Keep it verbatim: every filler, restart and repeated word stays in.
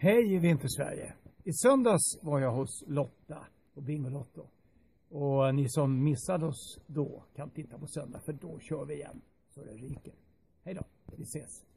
Hej Vintersverige! I söndags var jag hos Lotta och Bingolotto. Och ni som missade oss då kan titta på söndag, för då kör vi igen så det ryker. Hej då, vi ses!